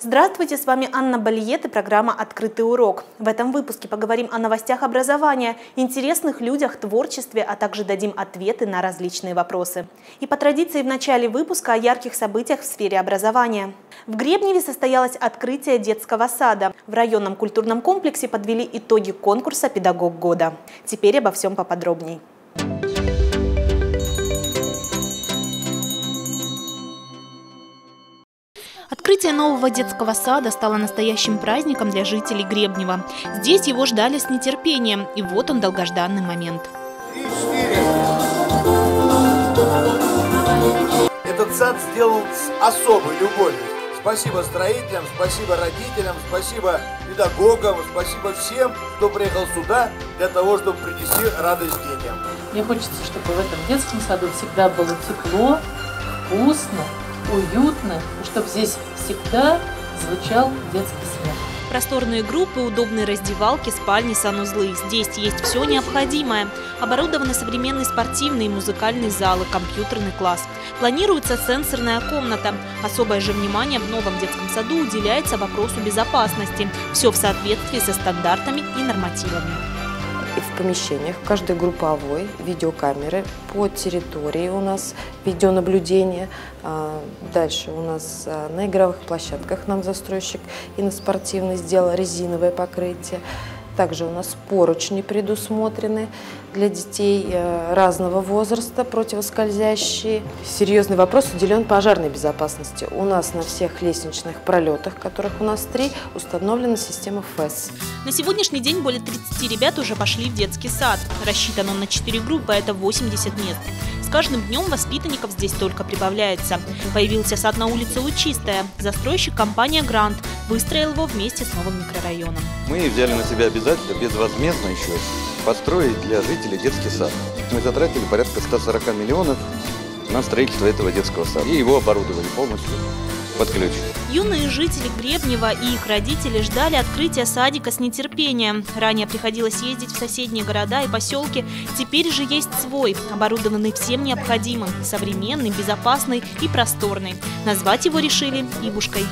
Здравствуйте, с вами Анна Балиет и программа «Открытый урок». В этом выпуске поговорим о новостях образования, интересных людях, творчестве, а также дадим ответы на различные вопросы. И по традиции в начале выпуска о ярких событиях в сфере образования. В Гребневе состоялось открытие детского сада. В районном культурном комплексе подвели итоги конкурса «Педагог года». Теперь обо всем поподробней. Открытие нового детского сада стало настоящим праздником для жителей Гребнева. Здесь его ждали с нетерпением, и вот он, долгожданный момент. Этот сад сделан с особой любовью. Спасибо строителям, спасибо родителям, спасибо педагогам, спасибо всем, кто приехал сюда для того, чтобы принести радость детям. Мне хочется, чтобы в этом детском саду всегда было тепло, вкусно, уютно, и чтобы здесь всегда звучал детский смех. Просторные группы, удобные раздевалки, спальни, санузлы. Здесь есть все необходимое. Оборудованы современные спортивные и музыкальные залы, компьютерный класс. Планируется сенсорная комната. Особое же внимание в новом детском саду уделяется вопросу безопасности. Все в соответствии со стандартами и нормативами. В помещениях каждой групповой видеокамеры по территории у нас видеонаблюдение. Дальше у нас на игровых площадках нам застройщик и на спортивной сделал резиновое покрытие. Также у нас поручни предусмотрены для детей разного возраста, противоскользящие. Серьезный вопрос уделен пожарной безопасности. У нас на всех лестничных пролетах, которых у нас 3, установлена система ФЭС. На сегодняшний день более 30 ребят уже пошли в детский сад. Рассчитан он на 4 группы, это 80 мест. С каждым днем воспитанников здесь только прибавляется. Появился сад на улице Лучистая. Застройщик компания «Грант» выстроил его вместе с новым микрорайоном. Мы взяли на себя обязательно, безвозмездно еще, построить для жителей детский сад. Мы затратили порядка 140 миллионов на строительство этого детского сада. И его оборудовали полностью под ключ. Юные жители Гребнева и их родители ждали открытия садика с нетерпением. Ранее приходилось ездить в соседние города и поселки. Теперь же есть свой, оборудованный всем необходимым, современный, безопасный и просторный. Назвать его решили «Ивушкой».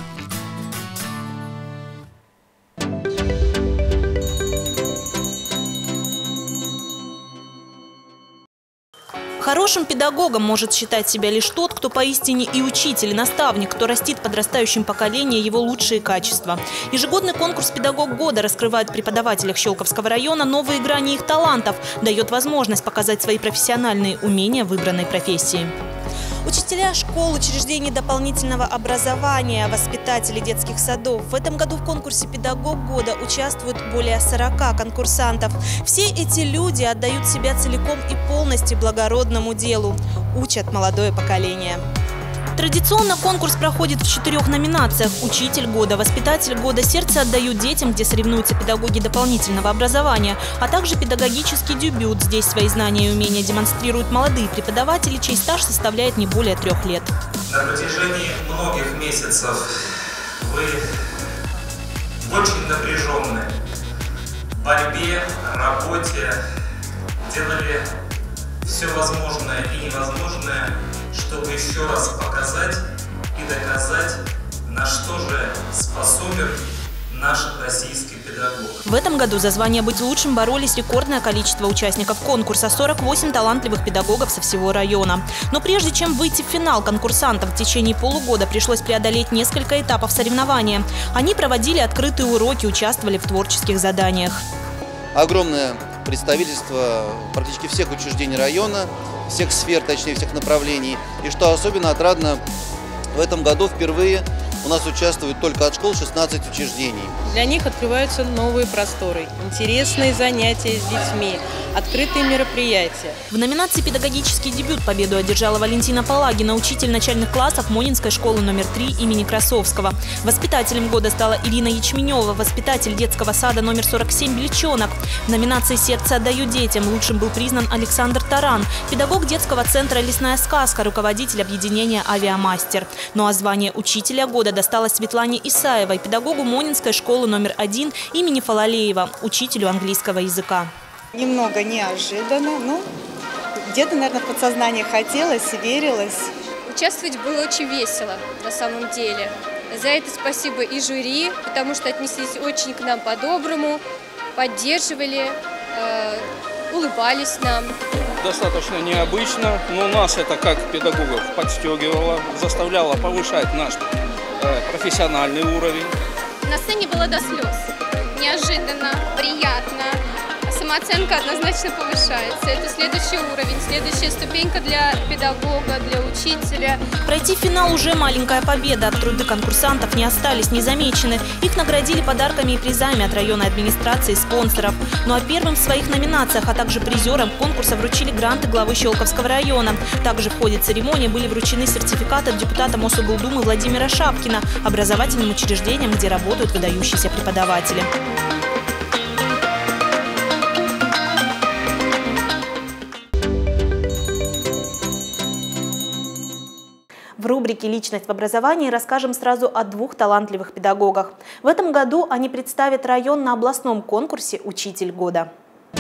Хорошим педагогом может считать себя лишь тот, кто поистине и учитель, и наставник, кто растит в подрастающем поколении его лучшие качества. Ежегодный конкурс «Педагог года» раскрывает в преподавателях Щелковского района новые грани их талантов, дает возможность показать свои профессиональные умения в выбранной профессии. Учителя школ, учреждений дополнительного образования, воспитатели детских садов. В этом году в конкурсе «Педагог года» участвуют более 40 конкурсантов. Все эти люди отдают себя целиком и полностью благородному делу, учат молодое поколение. Традиционно конкурс проходит в 4 номинациях: «Учитель года», «Воспитатель года», «Сердце отдают детям», где соревнуются педагоги дополнительного образования, а также «Педагогический дебют». Здесь свои знания и умения демонстрируют молодые преподаватели, чей стаж составляет не более 3 лет. На протяжении многих месяцев вы в очень напряженной борьбе, работе делали все возможное и невозможное, чтобы еще раз показать и доказать, на что же способен наш российский педагог. В этом году за звание «Быть лучшим» боролись рекордное количество участников конкурса – 48 талантливых педагогов со всего района. Но прежде чем выйти в финал, конкурсантам в течение полугода пришлось преодолеть несколько этапов соревнования. Они проводили открытые уроки, участвовали в творческих заданиях. Огромное представительство практически всех учреждений района, всех сфер, точнее всех направлений. И что особенно отрадно, в этом году впервые у нас участвуют только от школ 16 учреждений. Для них открываются новые просторы, интересные занятия с детьми, открытые мероприятия. В номинации «Педагогический дебют» победу одержала Валентина Палагина, учитель начальных классов Монинской школы номер 3 имени Красовского. Воспитателем года стала Ирина Ячменева, воспитатель детского сада номер 47 «Бельчонок». В номинации «Сердце отдаю детям» лучшим был признан Александр Таран, педагог детского центра «Лесная сказка», руководитель объединения «Авиамастер». Ну а звание учителя года досталось Светлане Исаевой, педагогу Монинской школы номер 1 имени Фалалеева, учителю английского языка. Немного неожиданно, но где-то, наверное, в подсознании хотелось, верилось. Участвовать было очень весело, на самом деле. За это спасибо и жюри, потому что отнеслись очень к нам по-доброму, поддерживали, улыбались нам. Достаточно необычно, но нас это как педагогов подстегивало, заставляло повышать наш профессиональный уровень. На сцене было до слез. Неожиданно, приятно. Самооценка однозначно повышается. Это следующий уровень, следующая ступенька для педагога, для учителя. Пройти финал уже маленькая победа. Труды конкурсантов не остались незамечены. Их наградили подарками и призами от районной администрации и спонсоров. Ну а первым в своих номинациях, а также призерам конкурса вручили гранты главы Щелковского района. Также в ходе церемонии были вручены сертификаты от депутата Мособлдумы Владимира Шапкина образовательным учреждениям, где работают выдающиеся преподаватели. В рубрике «Личность в образовании» расскажем сразу о двух талантливых педагогах. В этом году они представят район на областном конкурсе «Учитель года».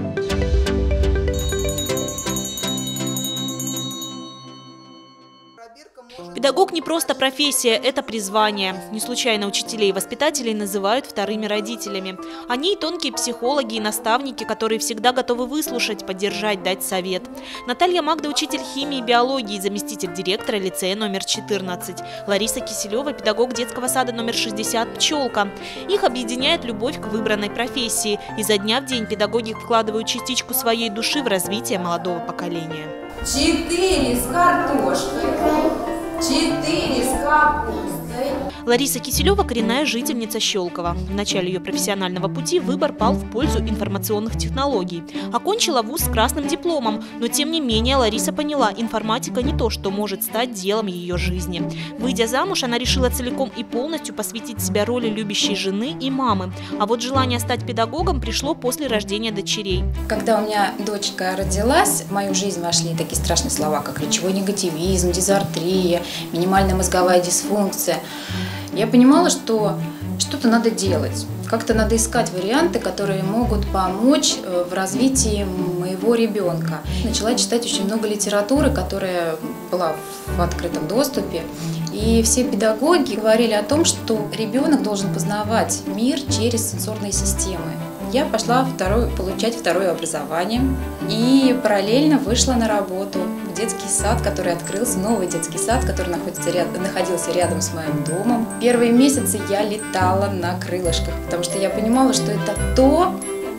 Педагог не просто профессия, это призвание. Не случайно учителей и воспитателей называют вторыми родителями. Они тонкие психологи и наставники, которые всегда готовы выслушать, поддержать, дать совет. Наталья Магда – учитель химии и биологии, заместитель директора лицея номер 14. Лариса Киселева – педагог детского сада номер 60 «Пчелка». Их объединяет любовь к выбранной профессии. Изо дня в день педагоги вкладывают частичку своей души в развитие молодого поколения. 4 с картошкой. 4 с капустой. Лариса Киселева – коренная жительница Щелково. В начале ее профессионального пути выбор пал в пользу информационных технологий. Окончила вуз с красным дипломом, но тем не менее Лариса поняла, информатика не то, что может стать делом ее жизни. Выйдя замуж, она решила целиком и полностью посвятить себя роли любящей жены и мамы. А вот желание стать педагогом пришло после рождения дочерей. Когда у меня дочка родилась, в мою жизнь вошли такие страшные слова, как речевой негативизм, дизартрия, минимальная мозговая дисфункция. Я понимала, что что-то надо делать, как-то надо искать варианты, которые могут помочь в развитии моего ребенка. Начала читать очень много литературы, которая была в открытом доступе. И все педагоги говорили о том, что ребенок должен познавать мир через сенсорные системы. Я пошла получать второе образование и параллельно вышла на работу в детский сад, который открылся, новый детский сад, который находился рядом с моим домом. Первые месяцы я летала на крылышках, потому что я понимала, что это то,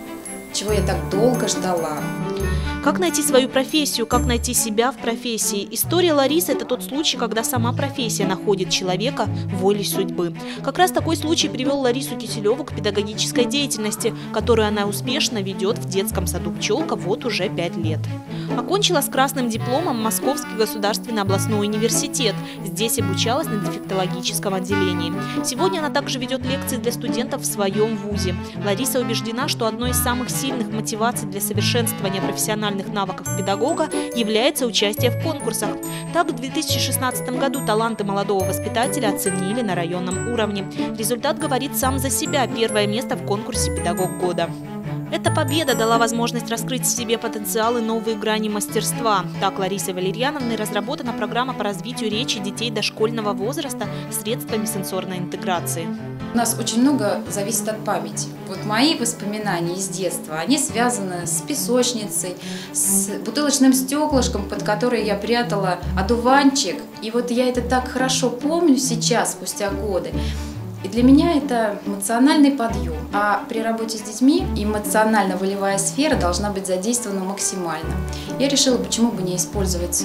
чего я так долго ждала. Как найти свою профессию, как найти себя в профессии? История Ларисы – это тот случай, когда сама профессия находит человека волей судьбы. Как раз такой случай привел Ларису Киселеву к педагогической деятельности, которую она успешно ведет в детском саду «Пчелка» вот уже 5 лет. Окончила с красным дипломом Московский государственный областной университет. Здесь обучалась на дефектологическом отделении. Сегодня она также ведет лекции для студентов в своем вузе. Лариса убеждена, что одной из самых сильных мотиваций для совершенствования профессиональных навыков педагога является участие в конкурсах. Так, в 2016 году таланты молодого воспитателя оценили на районном уровне. Результат говорит сам за себя – первое место в конкурсе «Педагог года». Эта победа дала возможность раскрыть в себе потенциал и новые грани мастерства. Так, Ларисой Валерьяновной разработана программа по развитию речи детей дошкольного возраста средствами сенсорной интеграции. У нас очень много зависит от памяти. Вот мои воспоминания из детства, они связаны с песочницей, с бутылочным стеклышком, под которое я прятала одуванчик. И вот я это так хорошо помню сейчас, спустя годы. И для меня это эмоциональный подъем. А при работе с детьми эмоционально-волевая сфера должна быть задействована максимально. Я решила, почему бы не использовать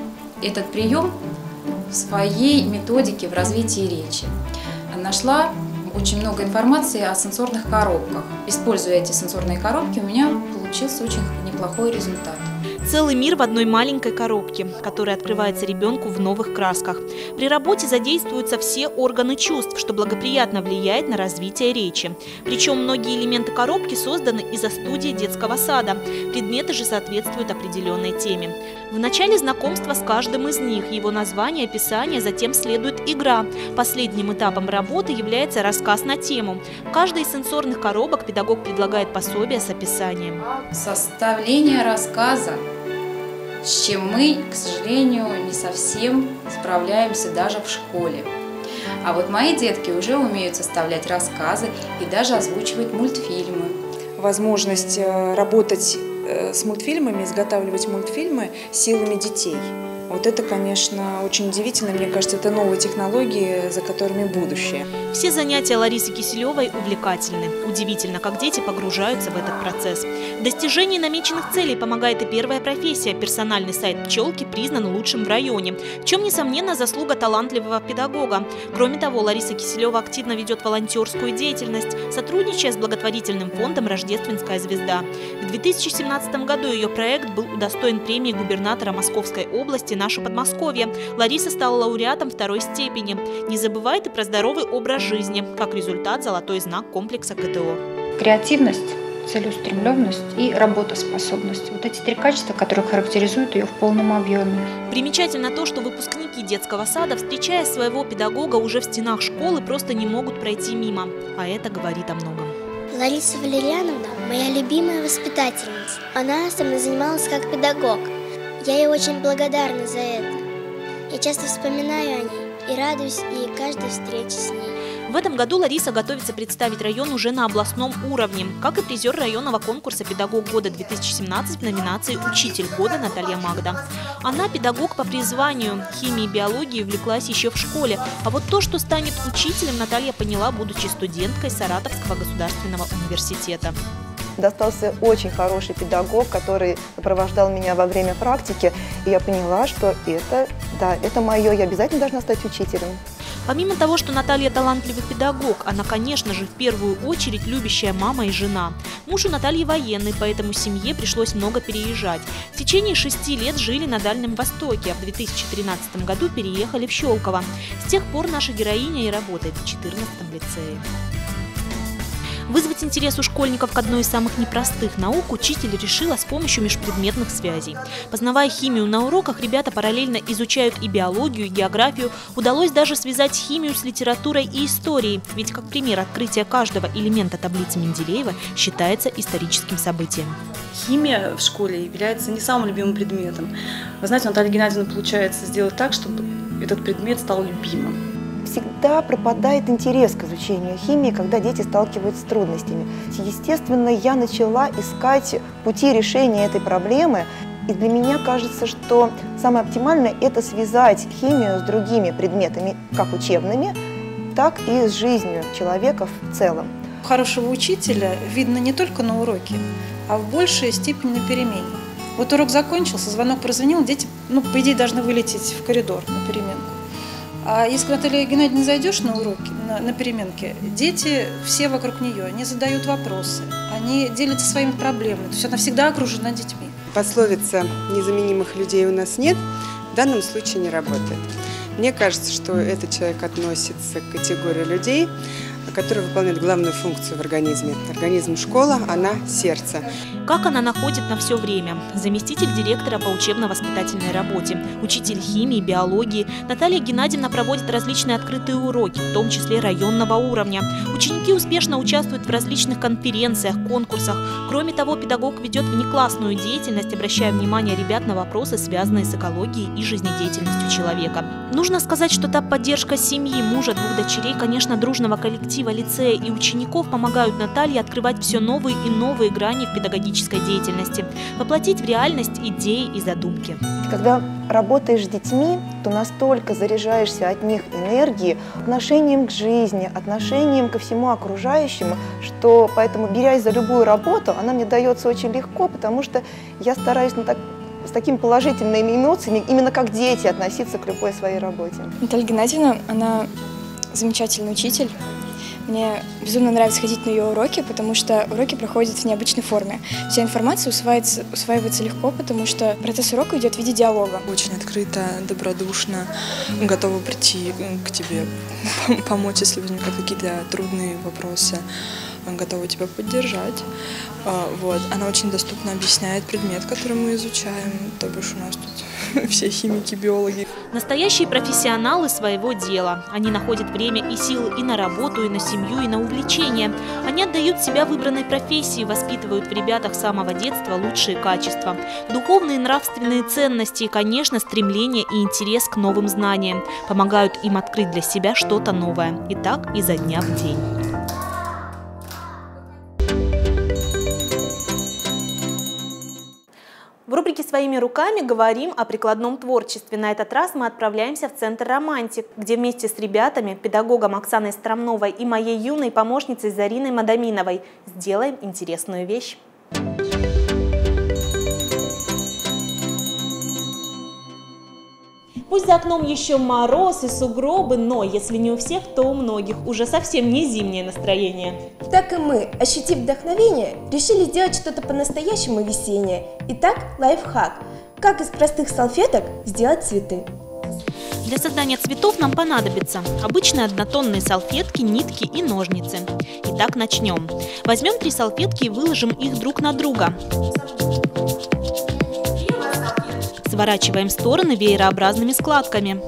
этот прием в своей методике в развитии речи. Нашла очень много информации о сенсорных коробках. Используя эти сенсорные коробки, у меня получился очень неплохой результат. Целый мир в одной маленькой коробке, которая открывается ребенку в новых красках. При работе задействуются все органы чувств, что благоприятно влияет на развитие речи. Причем многие элементы коробки созданы из-за студии детского сада. Предметы же соответствуют определенной теме. В начале знакомства с каждым из них, его название, описание, затем следует игра. Последним этапом работы является рассказ на тему. В каждой из сенсорных коробок педагог предлагает пособие с описанием. Составление рассказа, с чем мы, к сожалению, не совсем справляемся даже в школе. А вот мои детки уже умеют составлять рассказы и даже озвучивать мультфильмы. Возможность работать с мультфильмами, изготавливать мультфильмы силами детей. Вот это, конечно, очень удивительно. Мне кажется, это новые технологии, за которыми будущее. Все занятия Ларисы Киселевой увлекательны. Удивительно, как дети погружаются в этот процесс. В достижении намеченных целей помогает и первая профессия. Персональный сайт «Пчелки» признан лучшим в районе, в чем, несомненно, заслуга талантливого педагога. Кроме того, Лариса Киселева активно ведет волонтерскую деятельность, сотрудничая с благотворительным фондом «Рождественская звезда». В 2017 году ее проект был удостоен премии губернатора Московской области «Наше Подмосковье». Лариса стала лауреатом второй степени. Не забывает и про здоровый образ жизни. Как результат, золотой знак комплекса КТО. Креативность, целеустремленность и работоспособность. Вот эти три качества, которые характеризуют ее в полном объеме. Примечательно то, что выпускники детского сада, встречая своего педагога уже в стенах школы, просто не могут пройти мимо. А это говорит о многом. Лариса Валерьяновна – моя любимая воспитательница. Она со мной занималась как педагог. Я ей очень благодарна за это. Я часто вспоминаю о ней и радуюсь и каждой встрече с ней. В этом году Лариса готовится представить район уже на областном уровне, как и призер районного конкурса «Педагог года-2017» в номинации «Учитель года» Наталья Магда. Она педагог по призванию, химии и биологии увлеклась еще в школе, а вот то, что станет учителем, Наталья поняла, будучи студенткой Саратовского государственного университета. Достался очень хороший педагог, который сопровождал меня во время практики, и я поняла, что это мое, я обязательно должна стать учителем. Помимо того, что Наталья талантливый педагог, она, конечно же, в первую очередь любящая мама и жена. Муж у Натальи военный, поэтому семье пришлось много переезжать. В течение 6 лет жили на Дальнем Востоке, а в 2013 году переехали в Щелково. С тех пор наша героиня и работает в 14-м лицее. Вызвать интерес у школьников к одной из самых непростых наук учитель решила с помощью межпредметных связей. Познавая химию на уроках, ребята параллельно изучают и биологию, и географию. Удалось даже связать химию с литературой и историей. Ведь, как пример, открытие каждого элемента таблицы Менделеева считается историческим событием. Химия в школе является не самым любимым предметом. Вы знаете, Наталья Геннадьевна получается сделать так, чтобы этот предмет стал любимым. Всегда пропадает интерес к изучению химии, когда дети сталкиваются с трудностями. Естественно, я начала искать пути решения этой проблемы, и для меня кажется, что самое оптимальное – это связать химию с другими предметами, как учебными, так и с жизнью человека в целом. Хорошего учителя видно не только на уроке, а в большей степени на перемене. Вот урок закончился, звонок прозвонил, дети, по идее, должны вылететь в коридор на переменку. А если к Наталье Геннадьевне зайдешь на уроки, на переменке, дети все вокруг нее, они задают вопросы, они делятся своими проблемами, то есть она всегда окружена детьми. Пословица «незаменимых людей у нас нет» в данном случае не работает. Мне кажется, что этот человек относится к категории людей, которые выполняют главную функцию в организме. Организм школа, она сердце. Как она находит на все время? Заместитель директора по учебно-воспитательной работе, учитель химии, биологии. Наталья Геннадьевна проводит различные открытые уроки, в том числе районного уровня. Ученики успешно участвуют в различных конференциях, конкурсах. Кроме того, педагог ведет внеклассную деятельность, обращая внимание ребят на вопросы, связанные с экологией и жизнедеятельностью человека. Нужно сказать, что та поддержка семьи, мужа, 2 дочерей, конечно, дружного коллектива лицея и учеников помогают Наталье открывать все новые и новые грани в педагогической деятельности, воплотить в реальность идеи и задумки. Когда работаешь с детьми, то настолько заряжаешься от них энергией, отношением к жизни, отношением ко всему окружающему, что поэтому, берясь за любую работу, она мне дается очень легко, потому что я стараюсь с такими положительными эмоциями, именно как дети, относиться к любой своей работе. Наталья Геннадьевна, она замечательный учитель. Мне безумно нравится ходить на ее уроки, потому что уроки проходят в необычной форме. Вся информация усваивается легко, потому что процесс урока идет в виде диалога. Очень открыто, добродушно, готова прийти к тебе, помочь, если возникают какие-то трудные вопросы, готова тебя поддержать. Она очень доступно объясняет предмет, который мы изучаем, то бишь у нас тут все химики, биологи. Настоящие профессионалы своего дела. Они находят время и силы и на работу, и на семью, и на увлечения. Они отдают себя выбранной профессии, воспитывают в ребятах с самого детства лучшие качества. Духовные и нравственные ценности и, конечно, стремление и интерес к новым знаниям. Помогают им открыть для себя что-то новое. И так изо дня в день. В рубрике «Своими руками» говорим о прикладном творчестве. На этот раз мы отправляемся в Центр «Романтик», где вместе с ребятами, педагогом Оксаной Стромновой и моей юной помощницей Зариной Мадаминовой сделаем интересную вещь. Пусть за окном еще мороз и сугробы, но если не у всех, то у многих уже совсем не зимнее настроение. Так и мы, ощутив вдохновение, решили сделать что-то по-настоящему весеннее. Итак, лайфхак. Как из простых салфеток сделать цветы? Для создания цветов нам понадобятся обычные однотонные салфетки, нитки и ножницы. Итак, начнем. Возьмем 3 салфетки и выложим их друг на друга. Сворачиваем стороны веерообразными складками.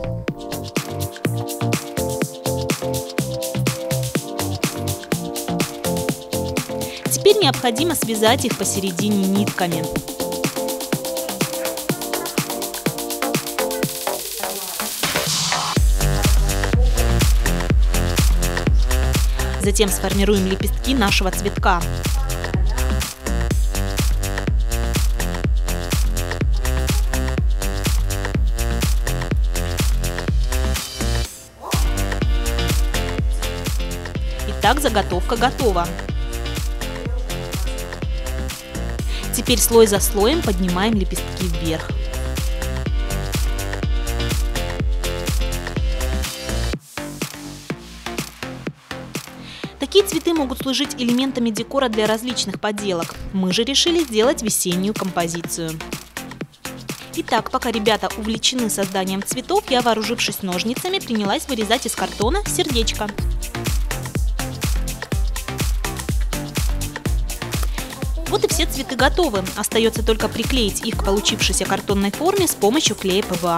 Теперь необходимо связать их посередине нитками. Затем сформируем лепестки нашего цветка. Итак, заготовка готова. Теперь слой за слоем поднимаем лепестки вверх. Такие цветы могут служить элементами декора для различных поделок. Мы же решили сделать весеннюю композицию. Итак, пока ребята увлечены созданием цветов, я, вооружившись ножницами, принялась вырезать из картона сердечко. Вот и все цветы готовы. Остается только приклеить их к получившейся картонной форме с помощью клея ПВА.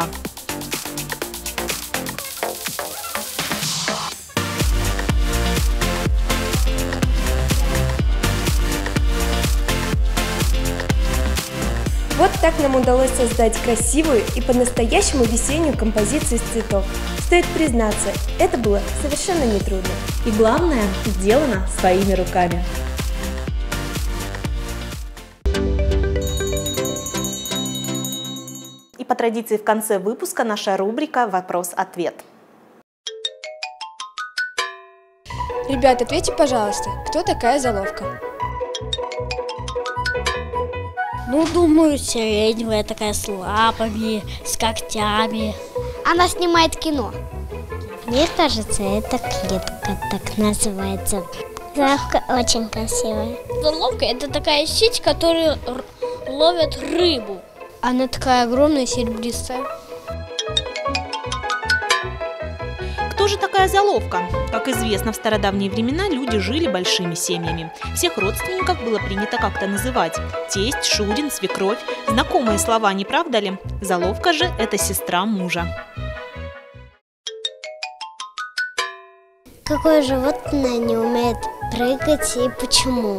Вот так нам удалось создать красивую и по-настоящему весеннюю композицию из цветов. Стоит признаться, это было совершенно нетрудно. И главное, сделано своими руками. И по традиции в конце выпуска наша рубрика «Вопрос-ответ». Ребят, ответьте, пожалуйста, кто такая Заловка? Ну, думаю, сиреневая такая с лапами, с когтями. Она снимает кино. Мне кажется, это клетка так называется. Заловка очень красивая. Заловка – это такая сеть, которую ловят рыбу. Она такая огромная, серебристая. Кто же такая Заловка? Как известно, в стародавние времена люди жили большими семьями. Всех родственников было принято как-то называть. Тесть, шурин, свекровь. Знакомые слова, не правда ли? Заловка же – это сестра мужа. Какое животное не умеет прыгать и почему?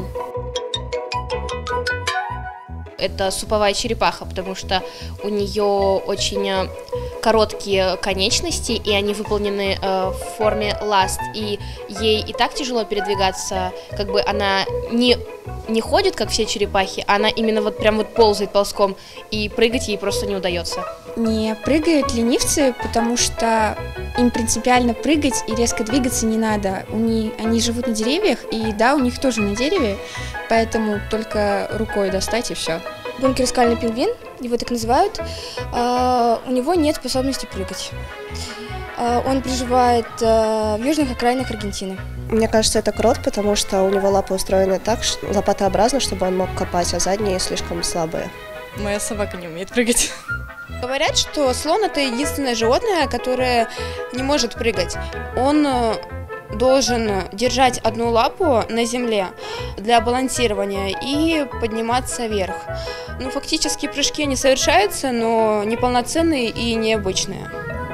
Это суповая черепаха, потому что у нее очень короткие конечности, и они выполнены в форме ласт, и ей и так тяжело передвигаться, как бы она не ходит, как все черепахи, она именно вот прям вот ползает ползком, и прыгать ей просто не удается. Не прыгают ленивцы, потому что им принципиально прыгать и резко двигаться не надо. Они живут на деревьях, и да, у них тоже на дереве, поэтому только рукой достать и все. Бункерскальный пингвин, его так называют, у него нет способности прыгать. Он проживает в южных окраинах Аргентины. Мне кажется, это крот, потому что у него лапы устроены так, лопатообразно, чтобы он мог копать, а задние слишком слабые. Моя собака не умеет прыгать. Говорят, что слон – это единственное животное, которое не может прыгать. Он должен держать одну лапу на земле для балансирования и подниматься вверх. Ну, фактически прыжки не совершаются, но неполноценные и необычные.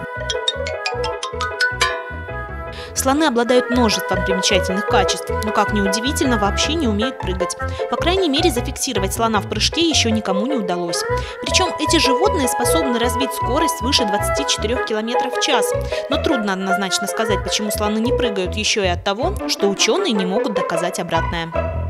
Слоны обладают множеством примечательных качеств, но, как ни удивительно, вообще не умеют прыгать. По крайней мере, зафиксировать слона в прыжке еще никому не удалось. Причем эти животные способны развить скорость свыше 24 км в час. Но трудно однозначно сказать, почему слоны не прыгают, еще и от того, что ученые не могут доказать обратное.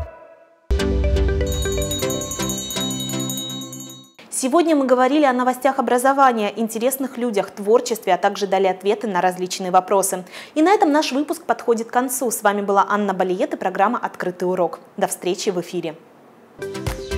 Сегодня мы говорили о новостях образования, интересных людях, творчестве, а также дали ответы на различные вопросы. И на этом наш выпуск подходит к концу. С вами была Анна Балиет и программа «Открытый урок». До встречи в эфире.